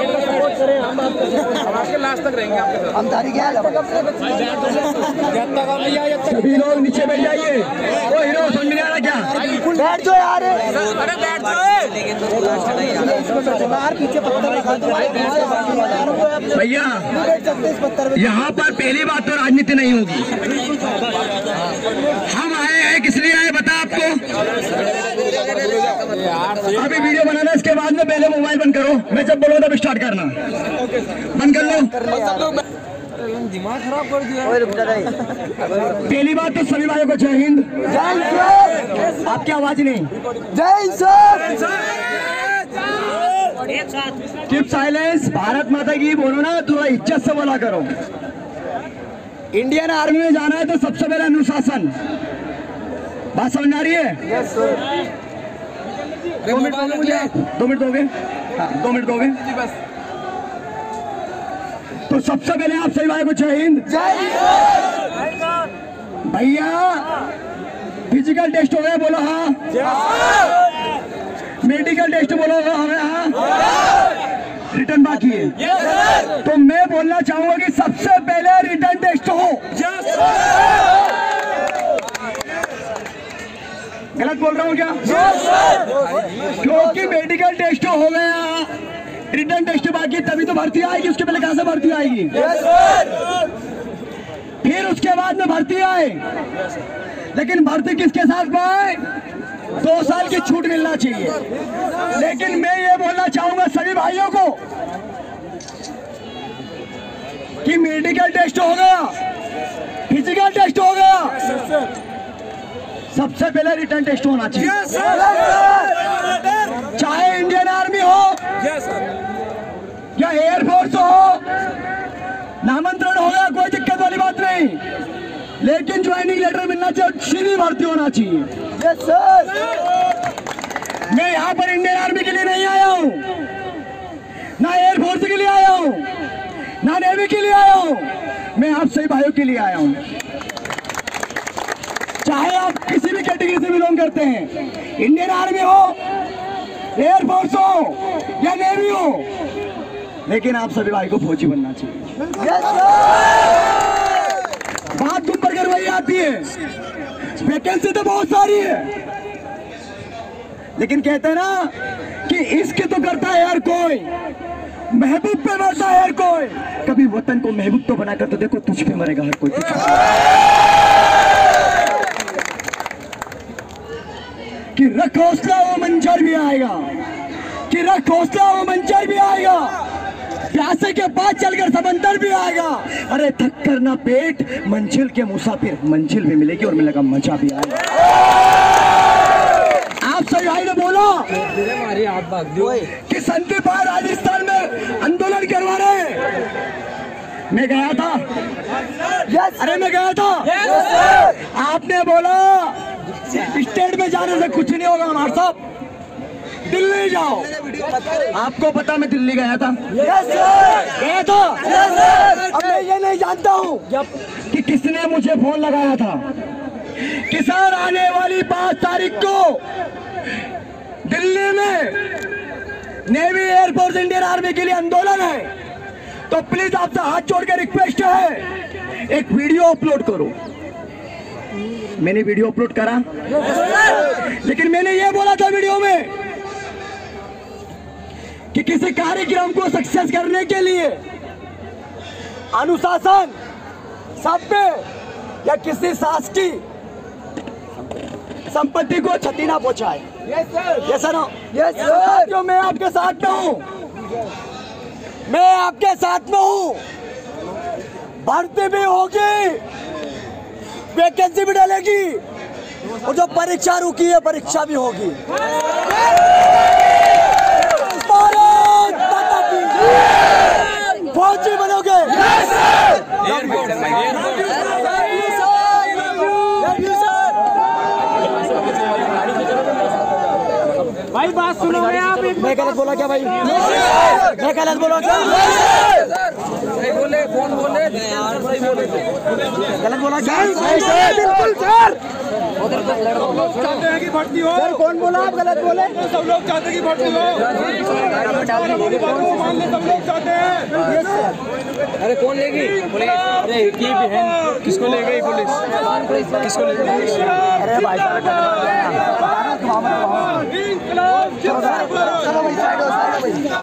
आपके लास्ट तक रहेंगे आपके साथ। हम तारीख क्या सभी लोग नीचे बैठ जाइए। वो हीरो समझ में नहीं आ रहा क्या? बैठ जाओ यार। अरे बैठ जाओ। पीछे पत्थर रखा दो भैया, यहाँ पर पहली बात तो राजनीति नहीं होगी। हम आए हैं किस लिए आए बता आपको? अभी वीडियो बनाना, इसके बाद में पहले मोबाइल बंद करो। मैं जब बोलूँ तब स्टार्ट करना। बंद कर लो। दिमाग खराब कर दिया। पहली बात तो सभी भाइयों को जय हिंद। आपकी आवाज नहीं। जय सर। Keep silence. भारत माता की बोलो ना, थोड़ा इज्जत से बोला करो। इंडियन आर्मी में जाना है तो सबसे पहले अनुशासन। बात समझ आ रही है? 2 मिनट दोगे मुझे? 2 मिनट दोगे? हाँ 2 मिनट दोगे? तो सबसे पहले आप सभी भाई को जय हिंद। भैया फिजिकल टेस्ट हो गया, बोलो हाँ। मेडिकल टेस्ट बोलो हाँ। रिटर्न बाकी है। तो मैं बोलना चाहूंगा कि सबसे पहले रिटर्न टेस्ट हो। गलत बोल रहा हूँ क्या? क्योंकि मेडिकल टेस्ट हो गया, रिटर्न टेस्ट बाकी, तभी तो भर्ती आएगी। उसके पहले कहां से भर्ती आएगी? फिर उसके बाद में भर्ती आए, लेकिन भर्ती किसके साथ पाए? 2 साल की छूट मिलना चाहिए। लेकिन मैं ये बोलना चाहूंगा सभी भाइयों को कि मेडिकल टेस्ट हो गया, फिजिकल टेस्ट हो गया, सबसे पहले रिटर्न टेस्ट होना चाहिए। चाहे इंडियन आर्मी हो या एयरफोर्स हो, नामांतरण हो गया, कोई दिक्कत वाली बात नहीं, लेकिन ज्वाइनिंग लेटर मिलना चाहिए, सीधी भर्ती होना चाहिए। मैं यहाँ पर इंडियन आर्मी के लिए नहीं आया हूँ, ना एयरफोर्स के लिए आया हूँ, ना नेवी के लिए आया हूँ, मैं आप सभी भाइयों के लिए आया हूँ। चाहे आप किसी भी कैटेगरी से बिलोंग करते हैं, इंडियन आर्मी हो, एयरफोर्स हो या नेवी हो, लेकिन आप सभी भाई को फौजी बनना चाहिए। बात तुम पर करवाई आती है, वैकेंसी तो बहुत सारी है, लेकिन कहते हैं ना कि इश्क तो करता है हर कोई, महबूब पे मरता है हर कोई। कभी वतन को महबूब तो बनाकर तो देखो, तुझ पे मरेगा हर कोई। कि रख हौसला वो मंजर भी आएगा, कि रख हौसला वो मंजर भी आएगा, प्यासे के बाद चलकर समंदर भी आएगा। अरे थक कर ना पेट, मंजिल के मुसाफिर, मंजिल भी मिलेगी और मिलेगा मजा भी आएगा। आप सही भाई ने बोला कि संदीपार राजस्थान में आंदोलन करवा रहे हैं। मैं गया था। अरे मैं गया था। आपने बोला स्टेट में जाने से कुछ नहीं होगा हमारे साहब, दिल्ली जाओ। आपको पता मैं दिल्ली गया था। गया था। अब मैं ये नहीं जानता हूँ कि किसने मुझे फोन लगाया था। किसान आने वाली 5 तारीख को दिल्ली में नेवी, एयरफोर्स, इंडियन आर्मी के लिए आंदोलन है। तो प्लीज आपसे हाथ जोड़ के रिक्वेस्ट है, एक वीडियो अपलोड करो। मैंने वीडियो अपलोड करा, लेकिन मैंने ये बोला था वीडियो में कि किसी कार्यक्रम को सक्सेस करने के लिए अनुशासन, सभ्य या किसी शासकीय संपत्ति को क्षति ना पहुंचाए। Yes sir. जो मैं आपके साथ में हूँ, मैं आपके साथ में हूँ। भर्ती भी होगी, वैकेंसी भी डालेगी, और जो परीक्षा रुकी है परीक्षा भी होगी। फौजी बनोगे। भाई बात सुनो, मैं गलत बोला क्या भाई? मैं गलत बोला सर, सही बोले, कौन बोले, सही बोले। गलत बोला सर, बिल्कुल सर। चाहते हैं कि भर्ती हो। सर कौन बोला आप गलत बोले? सब लोग चाहते हैं कि भर्ती हो। हमारी बातों को मान ले, सब लोग चाहते हैं। अरे कौन लेगी? अरे की बहन किसको ले गई पुलिस? किसको ले गई? अरे भाई साहब इंकलाब जिंदाबाद।